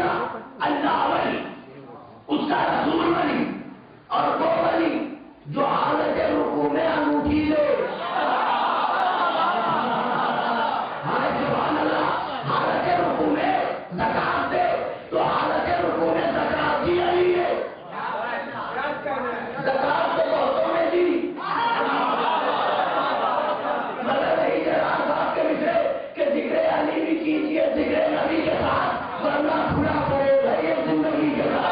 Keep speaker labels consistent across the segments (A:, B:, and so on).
A: کا اللہ ولی، اس کا رسول ولی، اور وہ ولی جو حالت رکوع میں انگوٹھی لے، سبحان اللہ، حالت رکوع میں زکات دے، تو حالت رکوع میں زکات دی علی ہے، زکات تو بہتوں میں دی، مگر نہیں جلال صاحب کے مجھے کہ ذکر علی بھی کیجئے ذکر نبی کے ساتھ، ورنہ کھلا پڑے گا یہ زندگی کے ساتھ۔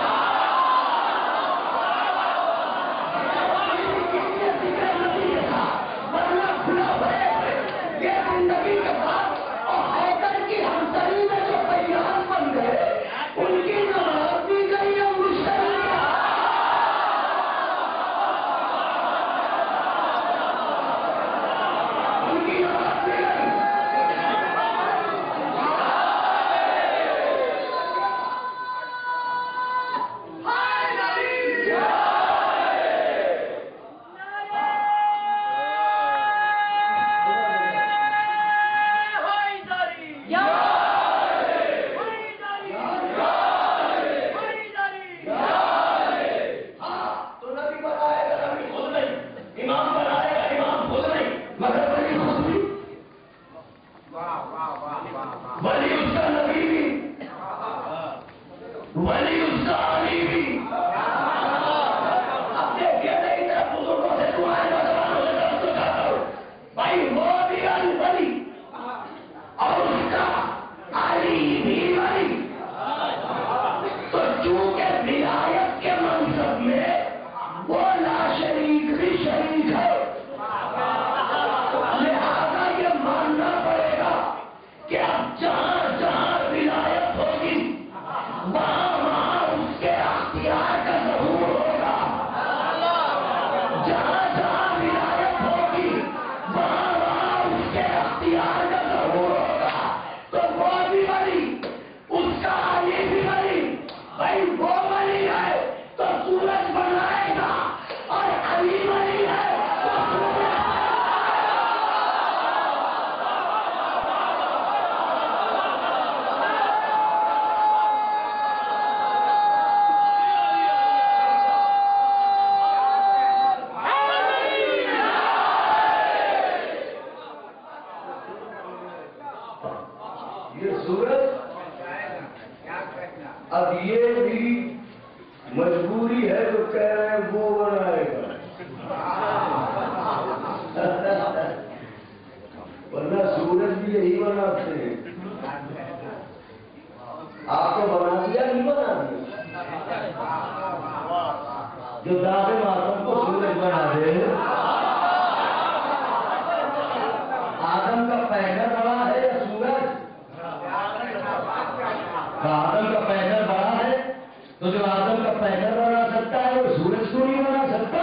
A: اب یہ بھی مجبوری ہے جو کہہ رہے ہیں وہ بنائے گا، ورنہ سورج بھی یہی بناتے ہیں۔ آپ کو بنا دیا نہیں بنا دیا، جو داغ ماتم کو سورج بنا دے۔ آدم کا پیغمبر بڑا ہے یا سورج؟ آدم کا پیغمبر بڑا ہے تو جو آدم کا پیغمبر بنا سکتا ہے وہ سورج کو نہیں بنا سکتا؟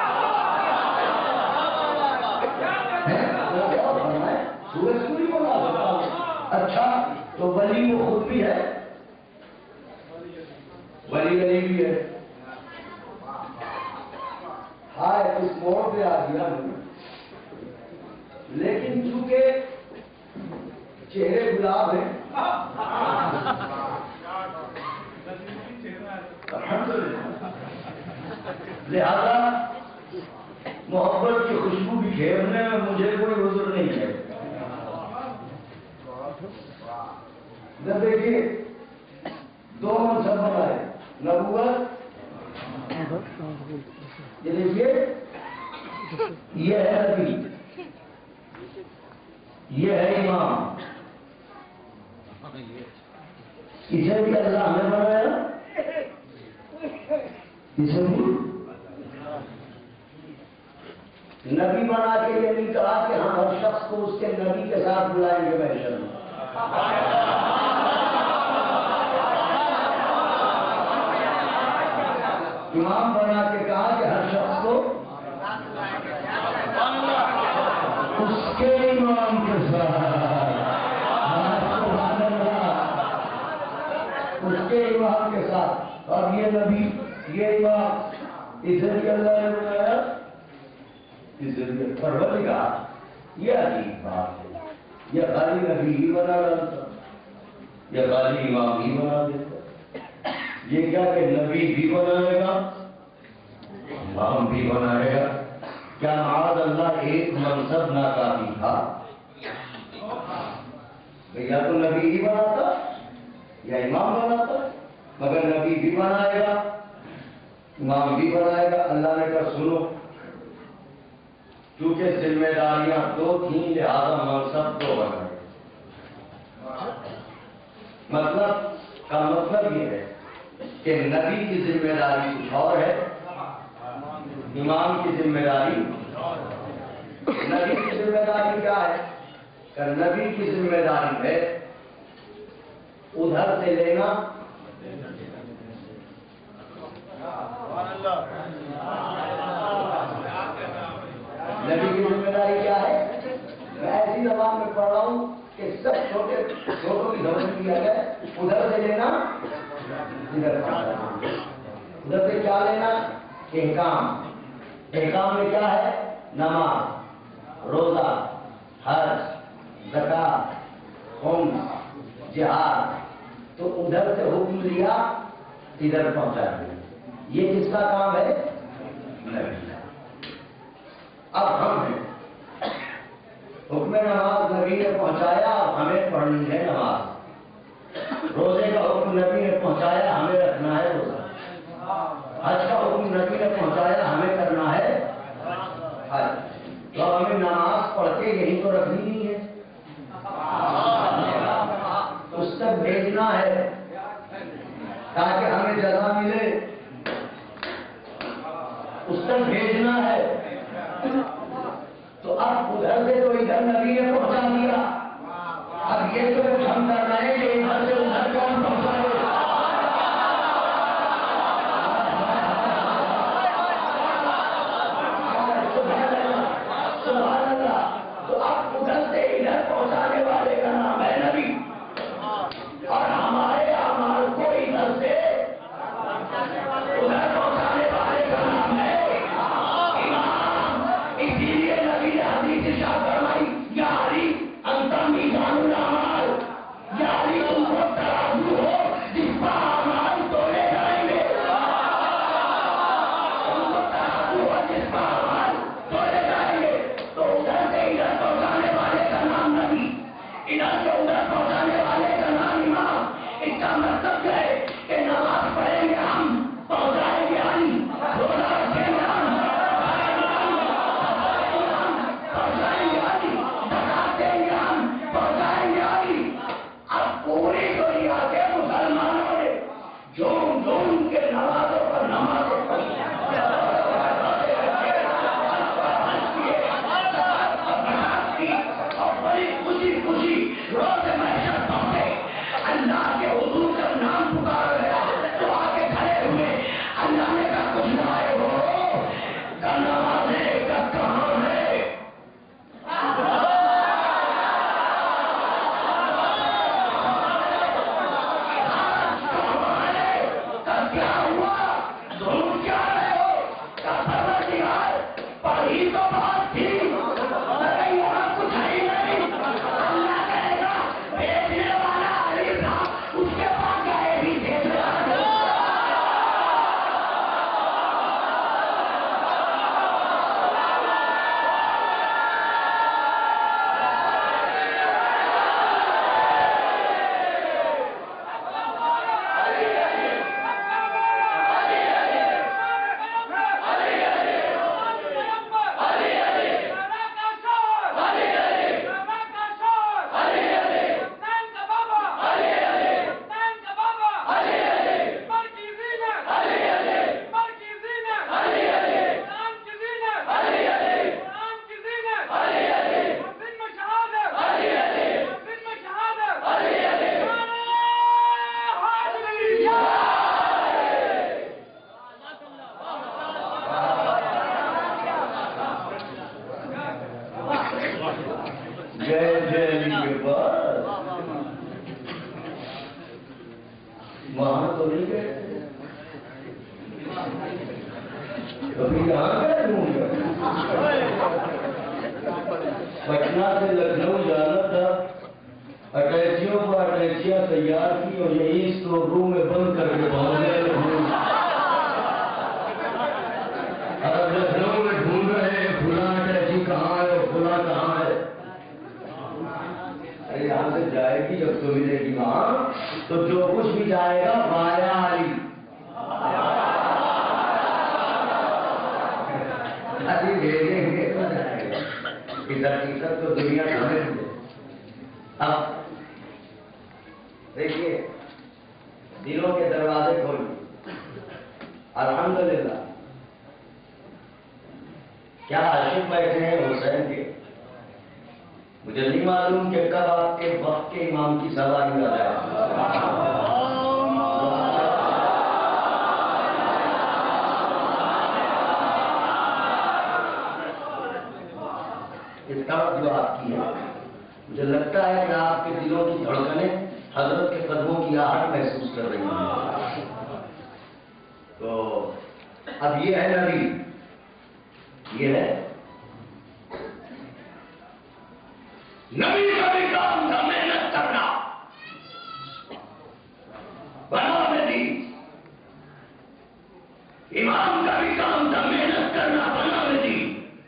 A: سورج کو نہیں بنا سکتا۔ اچھا تو ولی وہ خود بھی ہے، ولی علی بھی ہے۔ ہائے اس موڑ پہ آ گیا ہوں، لیکن چونکہ چہرے گلاب ہیں لہذا محبت کی خوشبو بکھیرنے میں مجھے کوئی عذر نہیں ہے۔ دیکھیے دو منصب بنائے، نبوت، یہ دیکھیے یہ ہے نبی، یہ ہے امام، اسے بھی اللہ نے بنایا، اسے بھی نبی بنا کے یہ نہیں کہا کہ ہم ہر شخص کو اس کے نبی کے ساتھ بلائیں گے محشر میں۔ امام بنا کے کہا کہ ہر شخص کو اس کے امام کے ساتھ، اس کے امام کے ساتھ، اور یہ نبی یہ امام اسے بھی اللہ نے بنایا، اسے بھی پروردگار۔ یہ عجیب بات ہے، یہ خالی نبی ہی بنا ڈالتا، یہ خالی امام ہی بنا دیتا۔ یہ کیا کہ نبی بھی بنائے گا امام بھی بنائے گا؟ کیا معاذ اللہ ایک منصب ناکافی تھا؟ یا تو نبی ہی بناتا یا امام بناتا، مگر نبی بھی بنائے گا امام بھی بنائے گا۔ اللہ نے کہا سنو، کیونکہ ذمہ داریاں دو تھیں لہذا منصب دو بنائے۔ مطلب یہ ہے کہ نبی کی ذمہ داری کچھ اور ہے، امام کی ذمہ داری۔ نبی کی ذمہ داری کیا ہے؟ کہ نبی کی ذمہ داری ہے ادھر سے لینا، نبی کی ذمہ داری کیا ہے؟ میں ایسی زبان میں پڑھ رہا ہوں کہ سب چھوٹوں کی سمجھ کیا گیا، ادھر سے لینا ادھر پہنچانا۔ ادھر سے کیا لینا؟ احکام۔ احکام میں کیا ہے؟ نماز، روزہ، حج، زکات، خمس، جہاد۔ تو ادھر سے حکم لیا ادھر پہنچا دیا، یہ کس کا کام ہے؟ نبی۔ اب ہم ہیں، حکم نماز نبی نے پہنچایا، اب ہمیں پڑھنی ہے نماز۔ روزے کا حکم نبی نے پہنچایا، ہمیں رکھنا ہے روزہ۔ حج کا حکم نبی نے پہنچایا، ہمیں کرنا ہے حج۔ تو ہمیں نماز پڑھ کے یہی تو رکھنی نہیں ہے، اس تک بھیجنا ہے تاکہ ہمیں جزا ملے، اس تک بھیجنا ہے۔ تو اب ادھر سے تو ادھر نبی نے پہنچا دیا، اب یہ تو ہم کر رہے ہیں کہ ادھر سے ادھر کون پہنچائے؟ سبحان اللہ۔ تو اب ادھر سے ادھر پہنچانے والے کا نام ہے نبی، اور ہمارے اعمال کو ادھر سے ادھر پہنچانے والے کا نام ہے امام۔ اسی لیے نبی نے حدیث ارشاد فرمائی، یا علی انت میزان الاعمال، یا علی تم کو ترازو ہو جس پر اعمال تولے جائیں گے، تم کو ترازو ہو جس پر اعمال تولے جائیں گے۔ تو ادھر سے ادھر پہنچانے والے کا نام نبی، ادھر سے ادھر پہنچانے والے کا نام امام۔ اس کا مطلب ہے کہ نماز پڑھیں گے ہم، پہنچائیں گے علی، روزہ رکھیں گے ہم، پہنچائیں گے علی، زکات دیں گے ہم، پہنچائیں گے علی۔ اب پوری دنیا کے مسلمانوں نے جھوم جھوم کے نمازوں پر نمازیں پڑھی، اور بڑی خوشی خوشی روز محشر پہنچے، اللہ کے حضور کا نام پکار گیا تو آ کے کھڑے ہوئے۔ اللہ نے کہا کچھ لائے ہو کا نمازیں کا کہاں ہے؟ کیا ہوا؟ ضرور کیا رہے ہو؟ کا پروردگار پڑھی تو بات تھی مگر یہاں کچھ ہے نہیں۔ اللہ کہے گا بیچنے والا علی تھا، اس کے پاس گئے بھی دیکھ رہا ہے۔ جے جے علی کے پاس وہاں تو نہیں گئے، کبھی یہاں گئے ڈھونڈ گئے۔ پٹنہ سے لکھنؤ جانا تھا، اٹیچیوں پر اٹیچیاں تیار کی اور یہی اسٹور روم میں بند کر کے بھاگ گئے۔ تو جو کچھ بھی جائے گا وایا علی، علی بھیجیں گے تو جائے گا. اس حقیقت تو دنیا سمجھ لے. اب دیکھیے دلوں کے دروازے کھولیں. الحمدللہ کیا عاشق بیٹھے ہیں حسین کے. مجھے نہیں معلوم کہ کب آپ کے وقت کے امام کی سواری آ جائے. اس کا جو آپ کی ہے مجھے لگتا ہے کہ آپ کے دلوں کی دھڑکنیں حضرت کے قدموں کی آہٹ محسوس کر رہی ہیں. تو اب یہ ہے نبی، یہ ہے نبی کا بھی کام تھا محنت کرنا، بنا میں دی. امام کا بھی کام تھا محنت کرنا، بنا میں دی.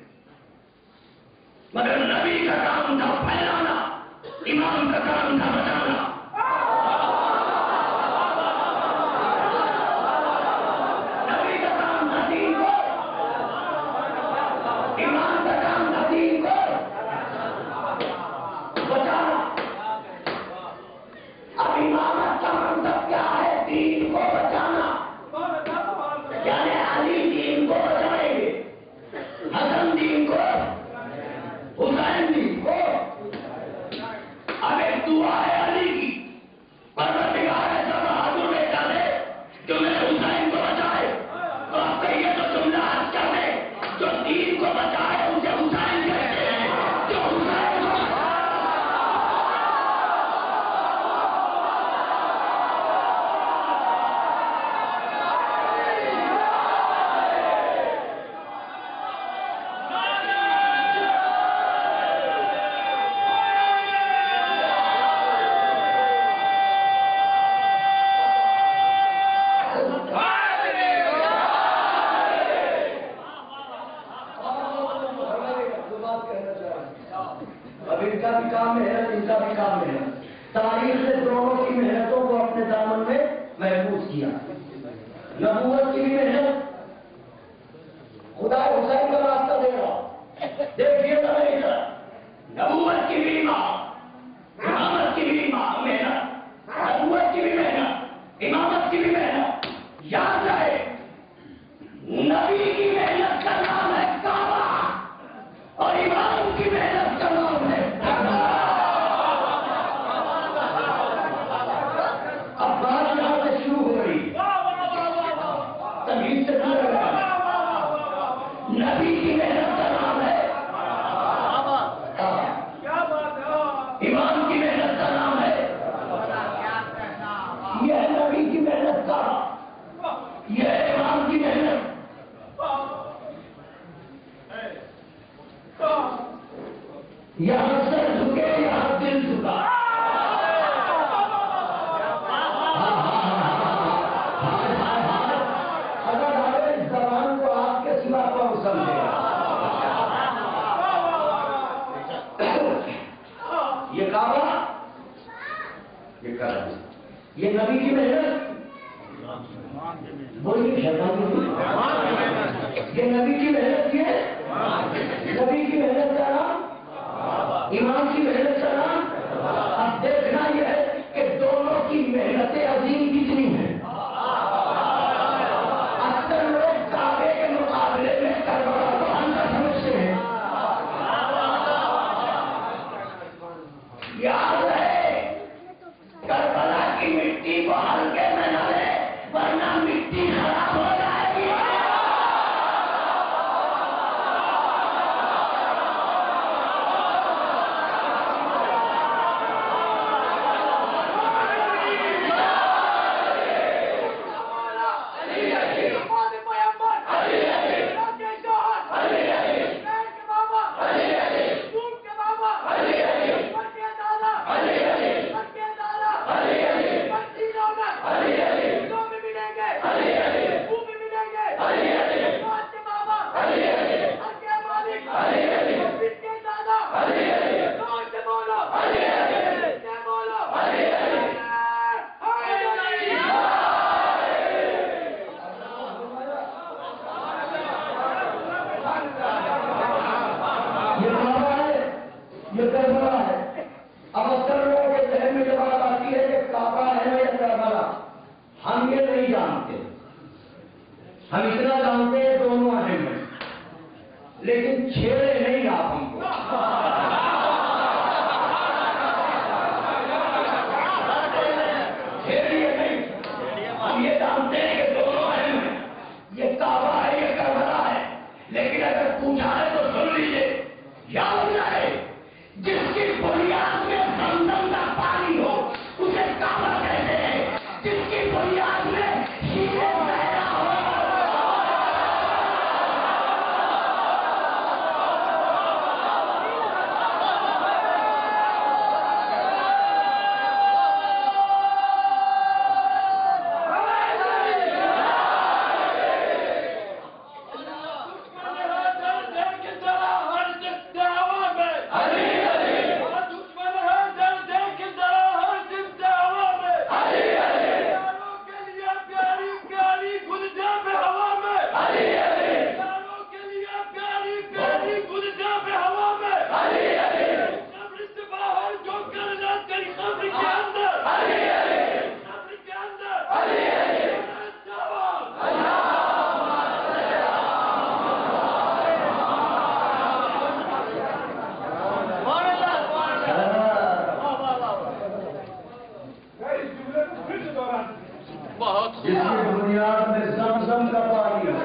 A: مگر نبی کا کام تھا پھیلانا، امام کا کام تھا بچانا. نبی کا کام تھا دین کو، امام کا کام تھا دین کو بچانا. اب امامت کا مطلب کیا ہے؟ دین کو بچانا. یعنی علی دین کو بچائیں گے، حسن دین کو، حسین دین کو. اب ایک دعا ہے علی کی، پروردگار ایسا بہادر بیٹا دے جو میرے حسین کو بچائے. تو آپ کہیے تو جملہ آج کیا ہے؟ جو دین کو بچائے اسے حسین کہتے ہیں. جو حسین کو تاریخ نے دونوں کی محنتوں کو اپنے دامن میں محفوظ کیا. نبوت کی بھی محنت، خدا حسین کا راستہ دے رہا. دیکھیے نا میری طرف، نبوت کی بھی امامت کی بھی محنت، نبوت کی بھی محنت، امامت کی بھی محنت. یاد رہے نبی کی محنت کا نام ہے کعبہ اور امام کی محنت کا نام ہے کعبہ. نبی کی محنت کا نام ہے، امام کی محنت کا نام ہے. یہ ہے نبی کی محنت کا، یہ ہے امام کی محنت. یہاں سر جھکے یہاں دل جھکا. یہ کعبہ، یہ کرم، یہ نبی کی محنت. بولیے شیطان یہ نبی کی محنت، یہ نبی کی محنت کا نام، امام کی محنت کا نام. اب دیکھنا یہ ہے کہ دونوں کی محنتیں عظیم کتنی ہیں. اکثر لوگ کعبے کے مقابلے میں کربلا کو اندر سمجھتے ہیں. یاد ہے کربلا کی مٹی کو ہلکے میں نہ لے ورنہ مٹی خراب ہو جائے گی.
B: علی
A: ہم یہ نہیں جانتے، ہم اتنا جانتے ہیں دونوں اہم ہیں، لیکن چھیڑے نہیں آپ ہم کو۔ چھیڑیے نہیں، ہم یہ جانتے ہیں کہ دونوں اہم ہیں، یہ کعبہ ہے یہ کربلا ہے، لیکن اگر پوچھا ہے تو سن لیجیے، یاد رہے جس کی بنیاد میں زمزم کا پانی ہو اسے کعبہ کہتے ہیں، جس کی بنیاد میں شیر زہرا ہو۔ جس کی بنیاد میں زمزم کا پانی ہے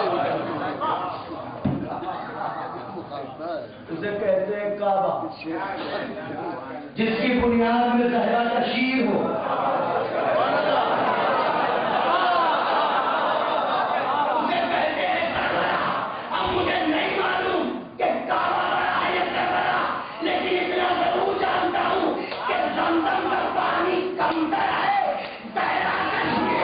A: اسے کہتے ہیں کعبہ، جس کی بنیاد میں زہرا کا شیر ہو اسے کہتے ہیں کربلا۔ اب مجھے نہیں معلوم کہ کعبہ بڑا ہے یا کربلا، لیکن اتنا ضرور جانتا ہوں کہ زمزم کا پانی کمتر ہے، زہرا کا شیر۔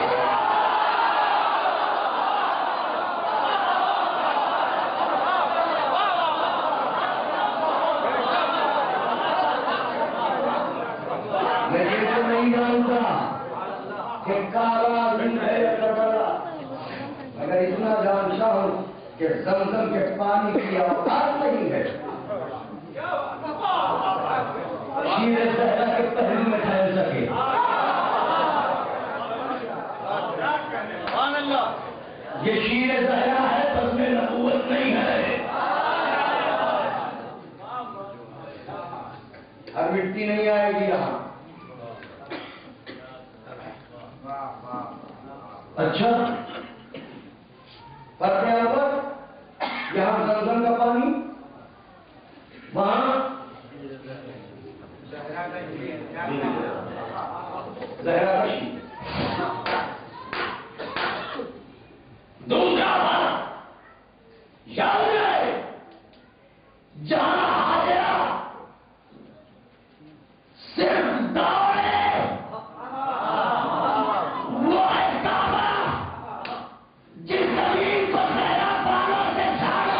A: میں یہ تو نہیں جانتا کہ کعبہ ہے یا کربلا، اگر اتنا جانتا ہوں کہ زمزم کے پانی کی اوقات نہیں ہے، شیر زہرا کے پہلو میں ٹھہر سکے۔ یہ شیر زہرا ہے بس میں نبوت نہیں ہے۔ ہر مٹی نہیں آئے گی یہاں۔ اچھا فرق ہے یہاں پر، یہاں زمزم کا پانی، وہاں زہرا کا شیر۔ دوسرا بات یاد رہے، جہاں حاجرہ صرف دوڑے وہ ہے کعبہ، جس زمین کو زہرا بالوں سے جھاڑے۔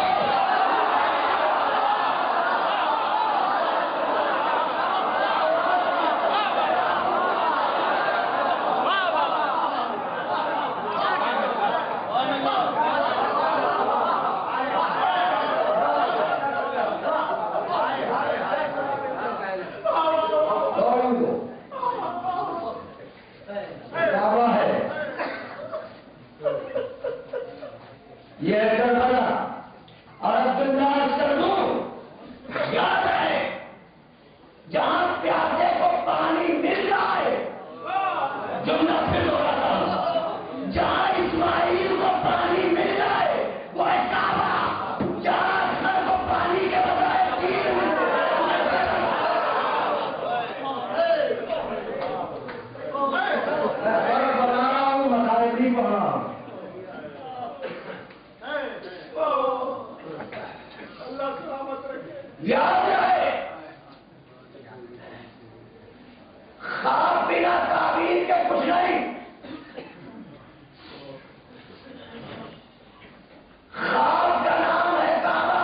A: یہ کربلا اور عبداللہ کر دوں، یاد رہے جہاں پیاسے کو پانی مل جائے، جملہ پھر دوہراتا ہوں، جہاں اسماعیل کو پانی مل جائے وہ ہے کعبہ، جہاں اکثر کو پانی کے بجائے تیر ملتے ہیں۔ میں بنا رہا ہوں، مسائل نہیں پڑھ رہا ہوں۔ یاد رہے خواب بنا تعبیر کے کچھ نہیں، خواب کا نام ہے کعبہ،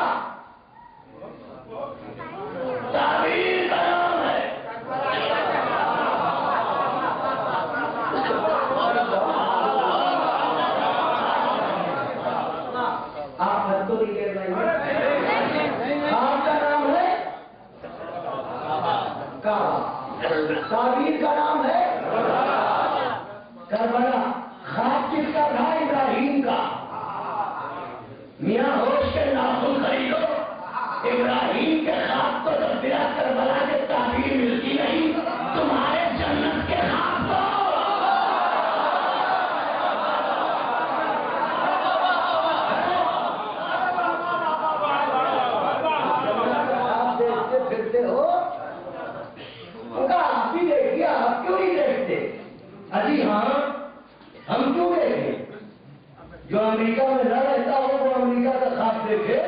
A: تعبیر کا نام ہے آپ حد تو نہیں کہہ رہے ہیں، خواب کا نام ہے کعبہ، تعبیر کا نام ہے کربلا۔ کا میاں ہوش کے ناخن خریدو ابراہیم کے خواب کو جب بلا کربلا کے تعبیر ملتی نہیں تمہارے جنت کے خواب کو آپ دیکھتے پھرتے ہو آپ بھی دیکھیے آپ کیوں نہیں دیکھتے اجی ہاں ہم کیوں دیکھیں جو امریکہ میں نہ رہتا ہو وہ امریکہ کا خواب دیکھے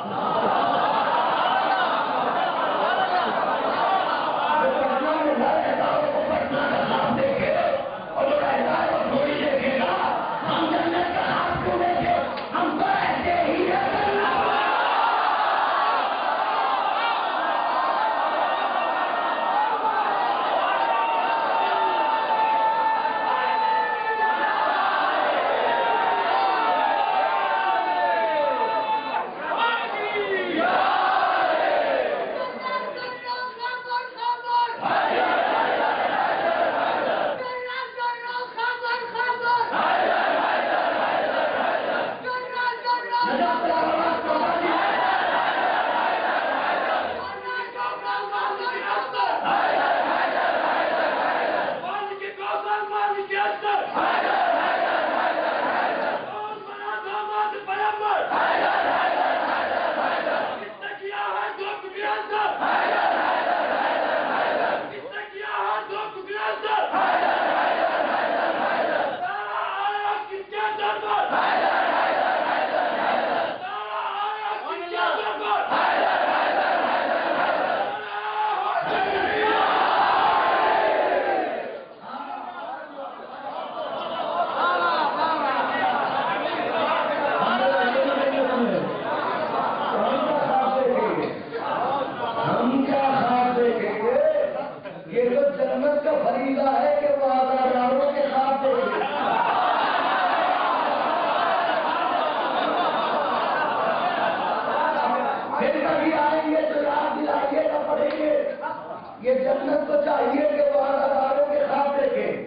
A: یہ جنت کو چاہیے کہ وہ اداروں کے خواب دیکھیں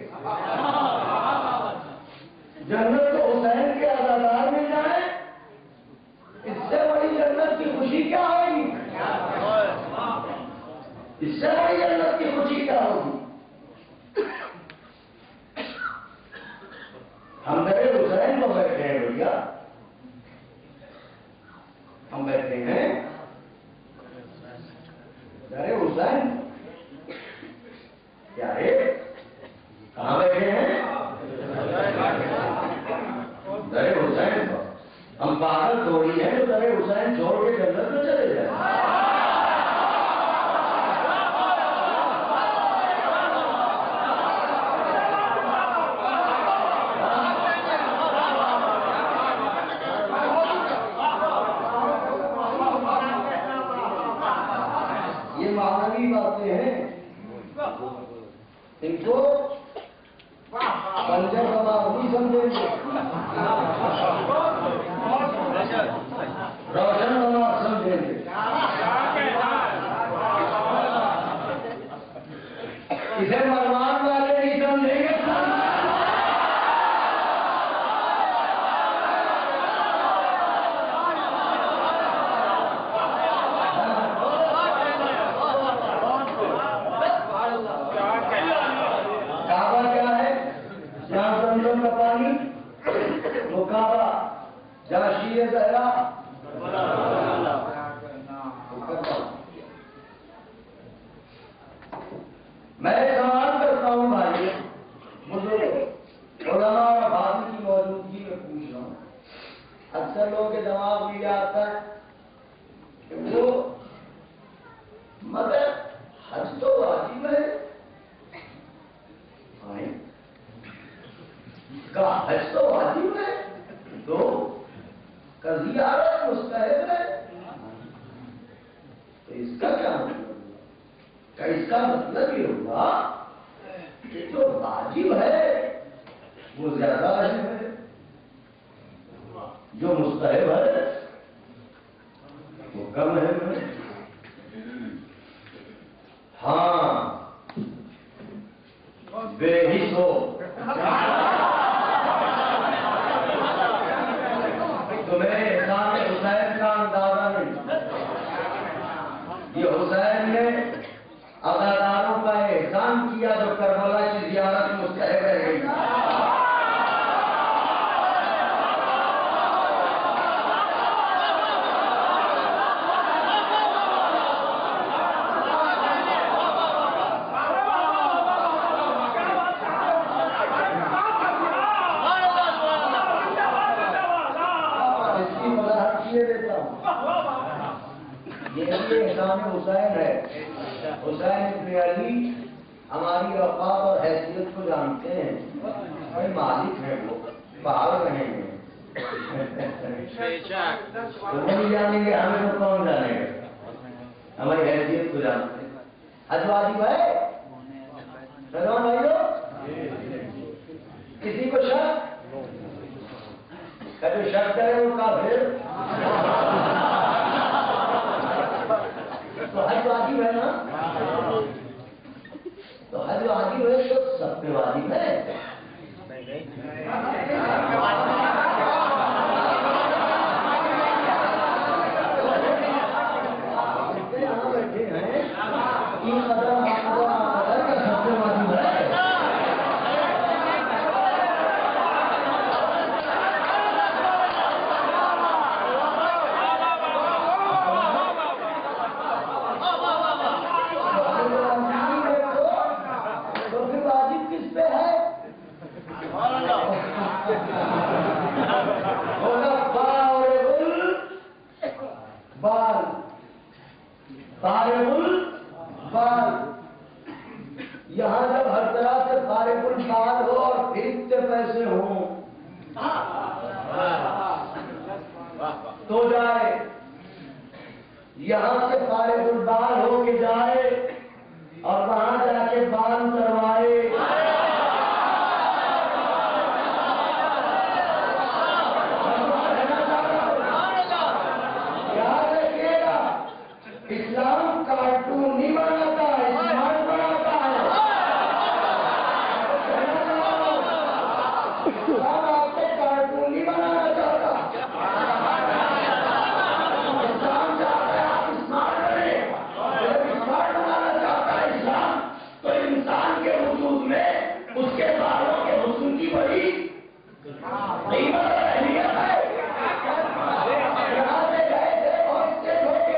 A: جنت کو حسین کے ادادار مل جائیں اس سے بڑی جنت کی خوشی کیا ہوگی اس سے بڑی جنت کی خوشی کیا ہوگی ہم میرے حسین کو بیٹھے ہیں بھیا ہم بیٹھے ہیں درے حسین کیا ہے کہاں بیٹھے ہیں درے حسین کو ہم باہر تھوڑی ہیں تو درے حسین چھوڑ کے جنت میں چلے جائیں یہ معنوی باتیں ہیں ان کو بنجر کباب نہیں سمجھیں گے روشن کباب سمجھیں گے اسے مروان والے نہیں سمجھیں گے میں سوال کرتا ہوں بھائی مجھے علماء اور بھائی کی موجودگی میں پوچھ رہا ہوں اکثر لوگوں کے جواب یہ آتا ہے کہ وہ مگر حج تو واجب ہے کا حج تو واجب ہے تو کا زیارت مستحب ہے تو اس کا کیا مطلب کہ اس کا مطلب یہ ہوگا کہ جو واجب ہے وہ زیادہ اہم ہے جو مستحب ہے وہ کم اہم ہے ہاں بے حص ہو یہ بھی احسان حسین ہے. حسین ابن علی ہماری اوقات اور حیثیت کو جانتے ہیں. کوئی مالک ہے وہ باہر رہے ہیں. وہ نہیں جانیں گے ہمیں تو کون جانے گا. ہماری حیثیت کو جانتے ہیں. حج واجب ہے رضوان بھائیو. کسی کو شک جو شک کرے وہ کافر. تو حج واجب ہے نا. تو حج واجب ہے تو سب پہ واجب ہے. یہاں بیٹھے ہیں تین قدم کا سب پہ واجب ہے. یہاں جب ہر طرح سے فارغ البال ہو اور بھیجتے پیسے ہوں تو جائے. یہاں سے فارغ البال ہو کے جائے اور وہاں جا کے بال کروائے. یاد رکھیے گا اسلام کارٹون نہیں بناتا ہے, اسمارٹ بناتا ہے. اسلام آپ کو کارٹون نہیں بنانا چاہتا. اسلام چاہتا ہے آپ اسمارٹ بنے. جب اسمارٹ بنانا چاہتا ہے اسلام تو انسان کے وجود میں اس کے بالوں کے حسن کی بڑی قیمت اور اہمیت ہے. یہاں سے گئے تھے بہت سے دھوکے.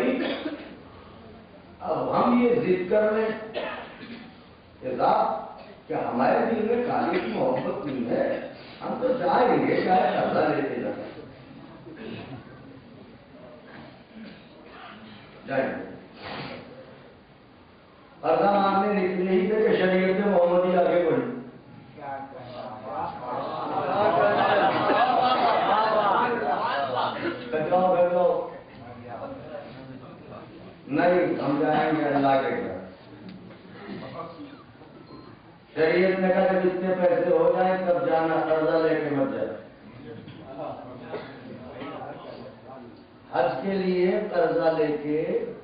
A: بھائی اب ہم یہ ضد کر رہے ہیں کہ صاحب کہ ہمارے دل میں کالی کی محبت نہیں ہے، ہم تو جائیں گے شاید قرضہ لیتے جائیں قرضہ مانگنے نکلے ہی تھے کہ شریعت محمدی آگے بڑھی. نہیں ہم جائیں گے اللہ کے گھر. شریعت نے کہا کہ جتنے پیسے ہو جائیں تب جانا، قرضہ لے کے مت جائے. حج کے لیے قرضہ لے کے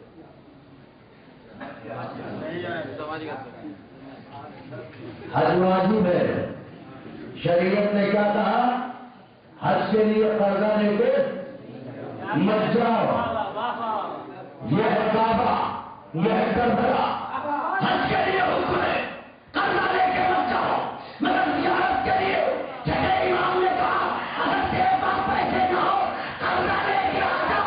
A: حج واجب ہے. شریعت نے کیا کہا؟ حج کے لیے قرضہ لے کے مت جاؤ. یہ ہے کعبہ، یہ ہے کربلا. حج کے لیے حکم ہے قرضہ لے کے مت جاؤ، مگر زیارت کے لیے جگہ امام نے کہا اگر تیرے پاس پیسے نہ ہو قرضہ لے کے آ جاؤ.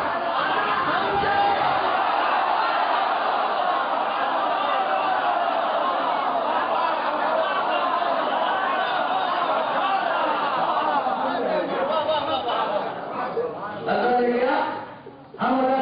A: قرضہ لے گیا ہم